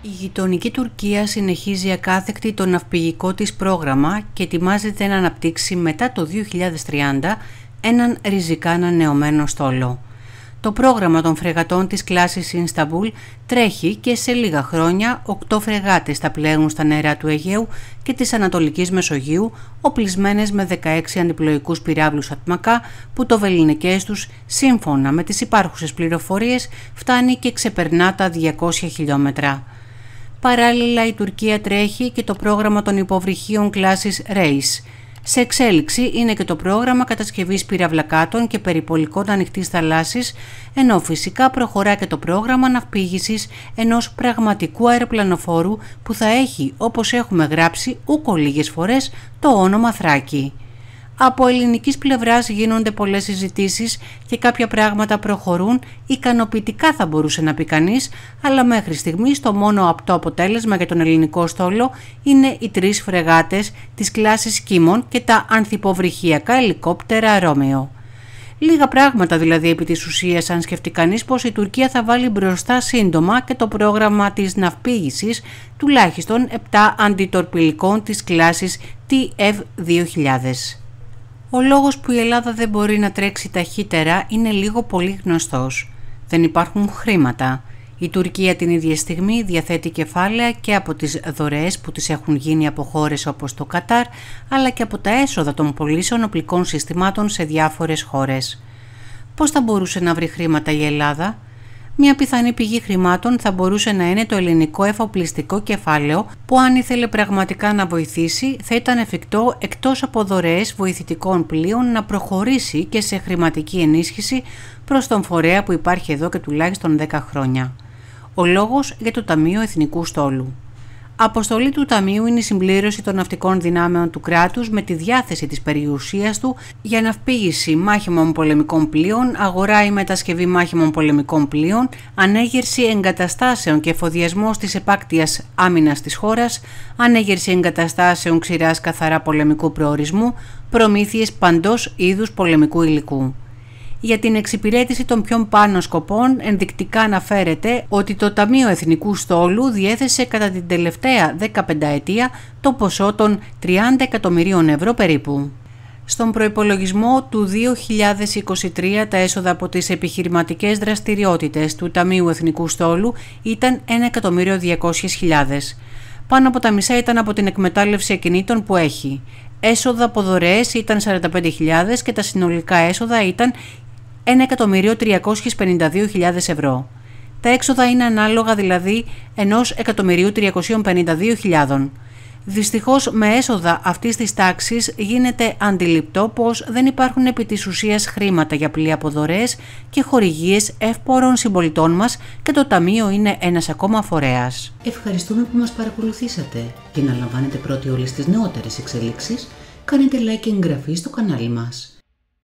Η γειτονική Τουρκία συνεχίζει ακάθεκτη το ναυπηγικό της πρόγραμμα και ετοιμάζεται να αναπτύξει μετά το 2030 έναν ριζικά ανανεωμένο στόλο. Το πρόγραμμα των φρεγατών της κλάσης Ινσταμπούλ τρέχει και σε λίγα χρόνια 8 φρεγάτες θα πλέουν στα νερά του Αιγαίου και της Ανατολικής Μεσογείου, οπλισμένες με 16 αντιπλοϊκούς πυράβλους Ατμακά που το βεληνικές τους, σύμφωνα με τις υπάρχουσες πληροφορίες, φτάνει και ξεπερνά τα 200 χιλιόμετρα. Παράλληλα, η Τουρκία τρέχει και το πρόγραμμα των υποβρυχίων κλάσης Reis. Σε εξέλιξη είναι και το πρόγραμμα κατασκευής πυραυλακάτων και περιπολικών ανοιχτής θαλάσσης, ενώ φυσικά προχωρά και το πρόγραμμα ναυπήγησης ενός πραγματικού αεροπλανοφόρου που θα έχει, όπως έχουμε γράψει ούκο λίγες φορές, το όνομα Θράκη. Από ελληνικής πλευράς γίνονται πολλές συζητήσεις και κάποια πράγματα προχωρούν, ικανοποιητικά θα μπορούσε να πει κανείς, αλλά μέχρι στιγμής το μόνο απτό αποτέλεσμα για τον ελληνικό στόλο είναι οι 3 φρεγάτες της κλάσης Κίμων και τα ανθυποβρυχιακά ελικόπτερα Ρώμεο. Λίγα πράγματα δηλαδή επί της ουσίας, αν σκεφτεί κανείς πως η Τουρκία θα βάλει μπροστά σύντομα και το πρόγραμμα της ναυπήγησης τουλάχιστον 7 αντιτορπιλικών της κλάσης TF2000. Ο λόγος που η Ελλάδα δεν μπορεί να τρέξει ταχύτερα είναι λίγο πολύ γνωστός. Δεν υπάρχουν χρήματα. Η Τουρκία την ίδια στιγμή διαθέτει κεφάλαια και από τις δωρεές που τις έχουν γίνει από χώρες όπως το Κατάρ, αλλά και από τα έσοδα των πωλήσεων οπλικών συστημάτων σε διάφορες χώρες. Πώς θα μπορούσε να βρει χρήματα η Ελλάδα? Μια πιθανή πηγή χρημάτων θα μπορούσε να είναι το ελληνικό εφοπλιστικό κεφάλαιο που, αν ήθελε πραγματικά να βοηθήσει, θα ήταν εφικτό εκτός από δωρεές βοηθητικών πλοίων να προχωρήσει και σε χρηματική ενίσχυση προς τον φορέα που υπάρχει εδώ και τουλάχιστον 10 χρόνια. Ο λόγος για το Ταμείο Εθνικού Στόλου. Αποστολή του Ταμείου είναι η συμπλήρωση των ναυτικών δυνάμεων του κράτους με τη διάθεση της περιουσίας του για ναυπήγηση μάχημων πολεμικών πλοίων, αγορά ή μετασκευή μάχημων πολεμικών πλοίων, ανέγερση εγκαταστάσεων και εφοδιασμός της επάκτειας άμυνας της χώρας, ανέγερση εγκαταστάσεων ξηράς καθαρά πολεμικού προορισμού, προμήθειες παντός είδους πολεμικού υλικού. Για την εξυπηρέτηση των πιο πάνω σκοπών ενδεικτικά αναφέρεται ότι το Ταμείο Εθνικού Στόλου διέθεσε κατά την τελευταία 15 ετία το ποσό των 30 εκατομμυρίων ευρώ περίπου. Στον προϋπολογισμό του 2023 τα έσοδα από τις επιχειρηματικές δραστηριότητες του Ταμείου Εθνικού Στόλου ήταν 1.200.000. Πάνω από τα μισά ήταν από την εκμετάλλευση ακινήτων που έχει. Έσοδα από δωρεές ήταν 45.000 και τα συνολικά έσοδα ήταν 1.352.000 ευρώ. Τα έξοδα είναι ανάλογα δηλαδή 1.352.000. Δυστυχώς με έσοδα αυτής της τάξης γίνεται αντιληπτό πως δεν υπάρχουν επί της ουσίας χρήματα για πλοία από δωρεές και χορηγίες εύπορων συμπολιτών μας και το Ταμείο είναι ένας ακόμα φορέας. Ευχαριστούμε που μας παρακολουθήσατε. Για να λαμβάνετε πρώτοι όλες τις νεότερες εξελίξεις, κάνετε like και εγγραφή στο κανάλι μας.